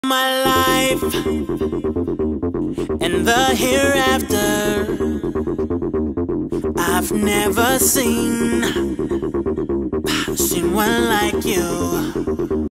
My life and the hereafter, I've never seen one like you.